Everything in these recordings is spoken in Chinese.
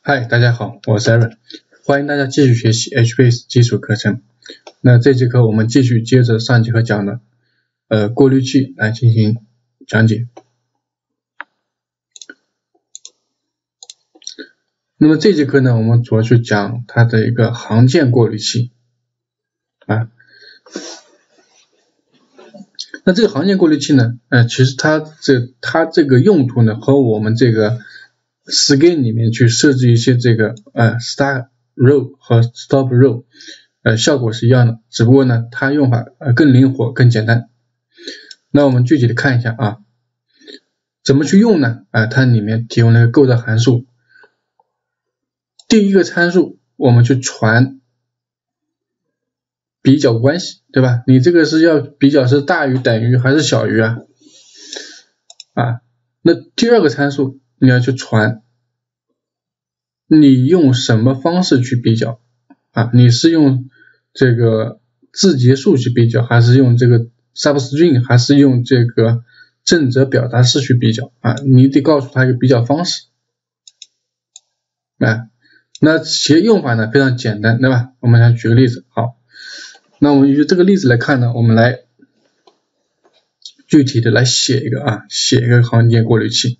嗨，大家好，我是 Aaron， 欢迎大家继续学习 HBase 基础课程。那这节课我们继续接着上节课讲的过滤器来进行讲解。那么这节课呢，我们主要去讲它的一个行件过滤器啊。那这个行件过滤器呢，其实它这个用途呢，和我们这个 Scan 里面去设置一些这个start row 和 stop row 效果是一样的，只不过呢它用法更灵活更简单。那我们具体的看一下啊，怎么去用呢？它里面提供了一个构造函数。第一个参数我们去传比较关系，对吧？你这个是要比较是大于等于还是小于啊？那第二个参数你要去传你用什么方式去比较你是用这个字节数去比较，还是用这个 substring， 还是用这个正则表达式去比较你得告诉他一个比较方式那其实用法呢非常简单，对吧？我们来举个例子。好，那我们用这个例子来看呢，我们来具体的来写一个行件过滤器。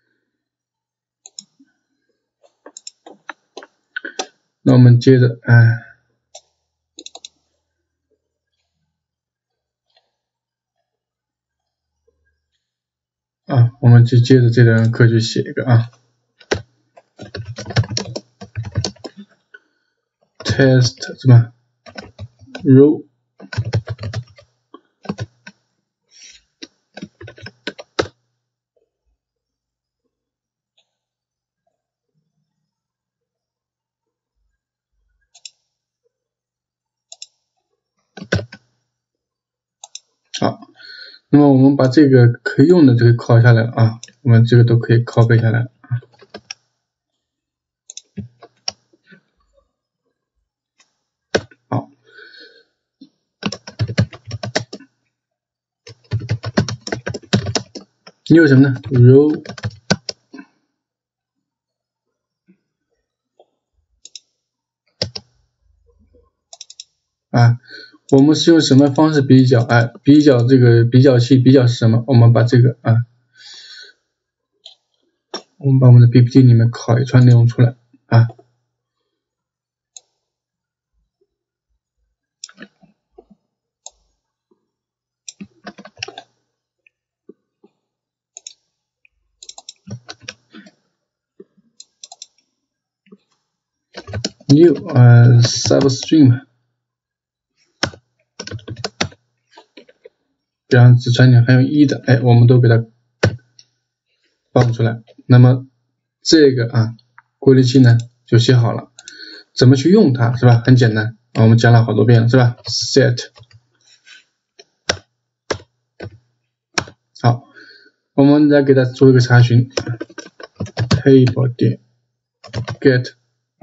那我们接着我们就接着这堂课去写一个test 什么 row好，那么我们把这个可以用的这个拷下来了我们这个都可以copy下来好，你有什么呢 row我们是用什么方式比较比较这个比较器比较是什么？我们把这个我们把我们的 PPT 里面拷一串内容出来new substring 比方只传点含有1的我们都给它放出来。那么这个过滤器呢就写好了，怎么去用它是吧？很简单我们讲了好多遍了是吧？ set 好，我们再给它做一个查询 table 点 get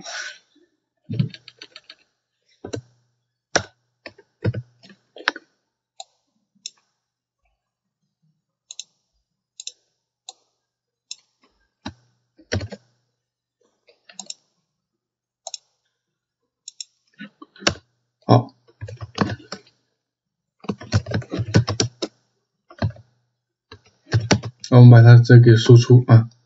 好，我们把它这给输出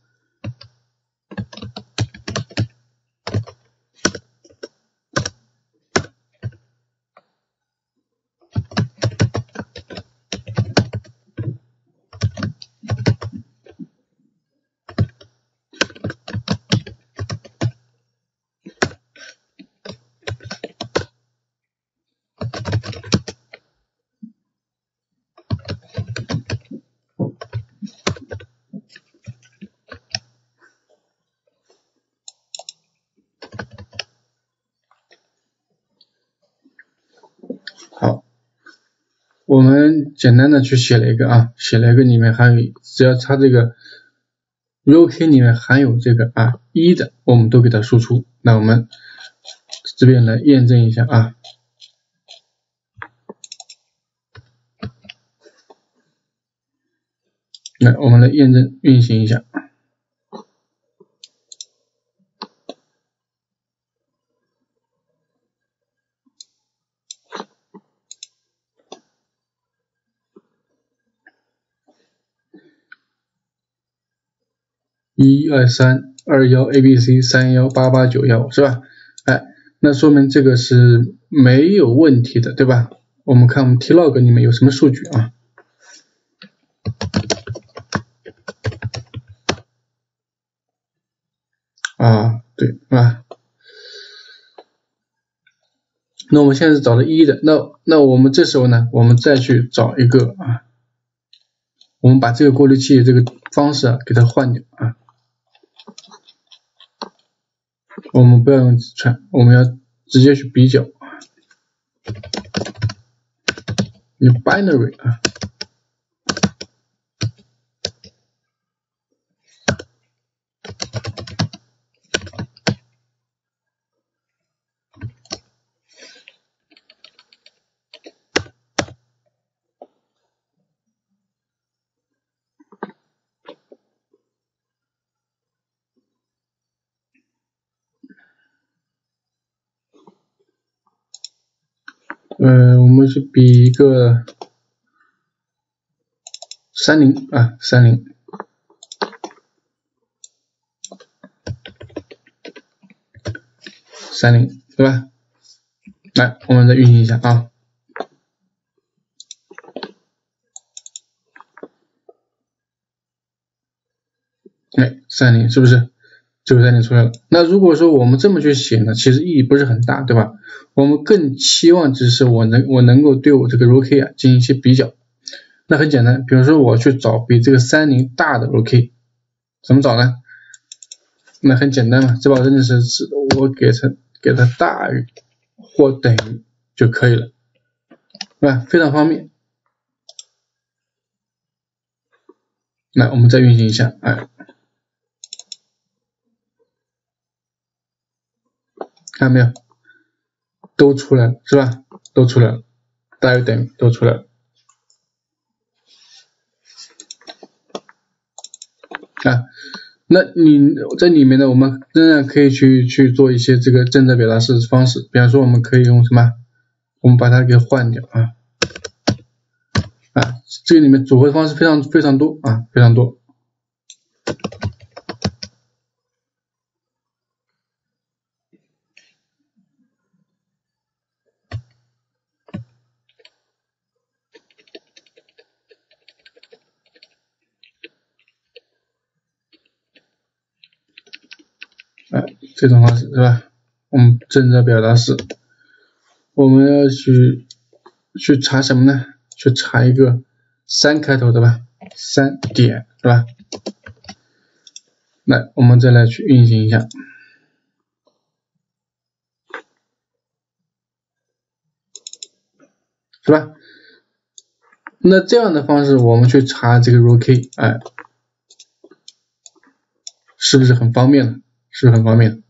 好，我们简单的去写了一个写了一个里面含有只要它这个 row key 里面含有这个1的我们都给它输出。那我们这边来验证一下来我们来验证运行一下 12321ABC3188915是吧？哎，那说明这个是没有问题的，对吧？我们看我们 T-log 里面有什么数据啊？对啊。那我们现在是找了1的，那我们这时候呢，我们再去找一个啊，我们把这个过滤器这个方式给它换掉啊。我们不要用直串，我们要直接去比较，用 binary 啊。我们是比一个30啊，30，对吧？来，我们再运行一下啊。30是不是？这个30出来了。那如果说我们这么去写呢，其实意义不是很大，对吧？我们更期望只是我能够对我这个 row key 啊进行一些比较。那很简单，比如说我去找比这个30大的 row key， 怎么找呢？那很简单嘛，这把真的是我给它大于或等于就可以了，对吧？非常方便。来，我们再运行一下，哎，看到没有？都出来了，是吧？都出来了，大于等于都出来了。啊，那你在里面呢，我们仍然可以去做一些这个正则表达式方式，比方说我们可以用什么？我们把它给换掉啊，这个里面组合方式非常多啊，非常多。这种方式是吧？我们正则表达式，我们要去查什么呢？去查一个3开头的吧，3点是吧？来，我们再来去运行一下，是吧？那这样的方式，我们去查这个 row key， 哎，是不是很方便呢？是不是很方便？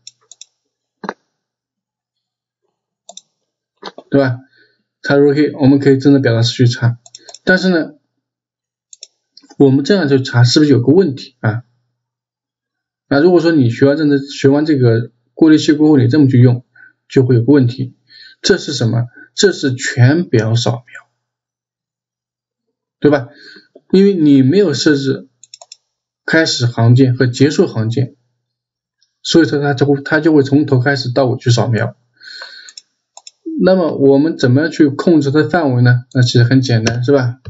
对吧？查 row key， 我们可以正则表达式去查，但是呢，我们这样去查是不是有个问题啊？那如果说你学完这个过滤器过后，你这么去用，就会有个问题。这是什么？这是全表扫描，对吧？因为你没有设置开始行件和结束行件，所以说它就会从头开始到尾去扫描。那么我们怎么样去控制它的范围呢？那其实很简单，是吧？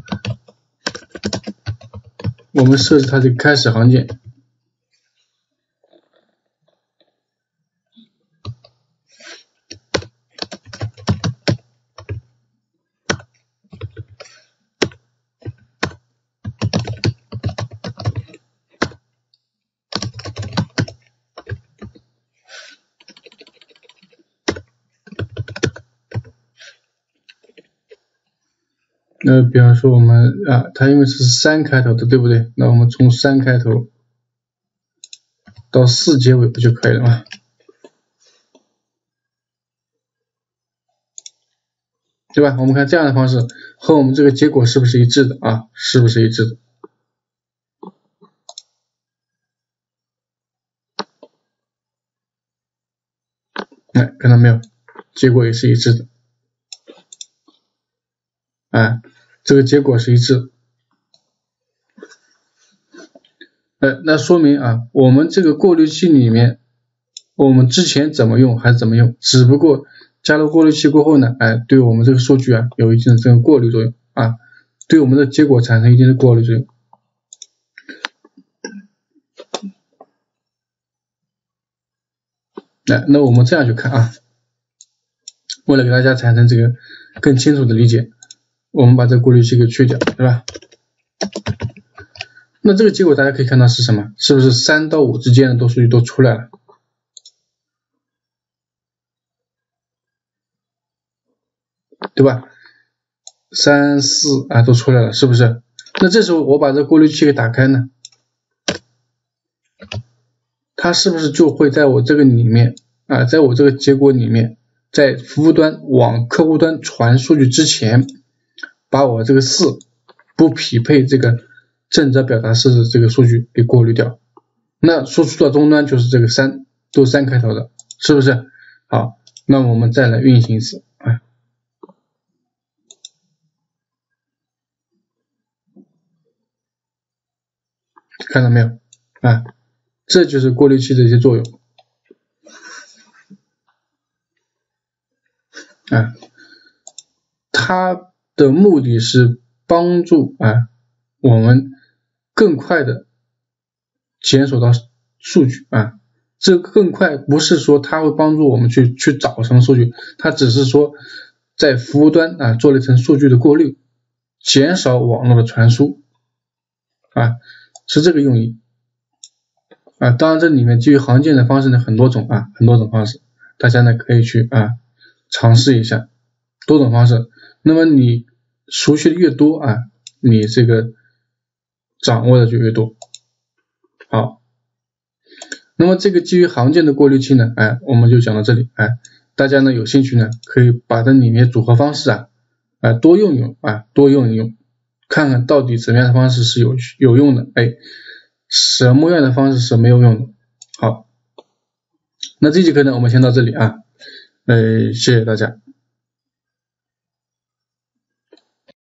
我们设置它的开始行件。比方说我们它因为是3开头的，对不对？那我们从3开头到4结尾不就可以了吗？对吧？我们看这样的方式和我们这个结果是不是一致的啊？是不是一致的？看到没有？结果也是一致的。这个结果是一致的。 那说明啊，我们这个过滤器里面，我们之前怎么用还是怎么用，只不过加入过滤器过后呢，对我们这个数据啊有一定的这个过滤作用啊，对我们的结果产生一定的过滤作用。那我们这样去看啊，为了给大家产生这个更清楚的理解，我们把这个过滤器给去掉，对吧？那这个结果大家可以看到是什么？是不是3到5之间的数据都出来了？对吧？3、4啊都出来了，是不是？那这时候我把这个过滤器给打开呢，它是不是就会在我这个里面啊，在我这个结果里面，在服务端往客户端传数据之前，把我这个4不匹配这个正则表达式的这个数据给过滤掉，那输出到终端就是这个3，都3开头的，是不是？好，那我们再来运行一次啊，看到没有啊？这就是过滤器的一些作用啊，它的目的是帮助我们更快的检索到数据啊，这个更快不是说它会帮助我们去找什么数据，它只是说在服务端做了一层数据的过滤，减少网络的传输啊，是这个用意啊。当然这里面基于行件的方式呢很多种方式，大家呢可以去尝试一下多种方式。那么你熟悉的越多你这个掌握的就越多。好，那么这个基于行件的过滤器呢，我们就讲到这里，大家呢有兴趣呢可以把这里面组合方式多用用多用一用，看看到底什么样的方式是有用的，什么样的方式是没有用的。好，那这节课呢我们先到这里谢谢大家。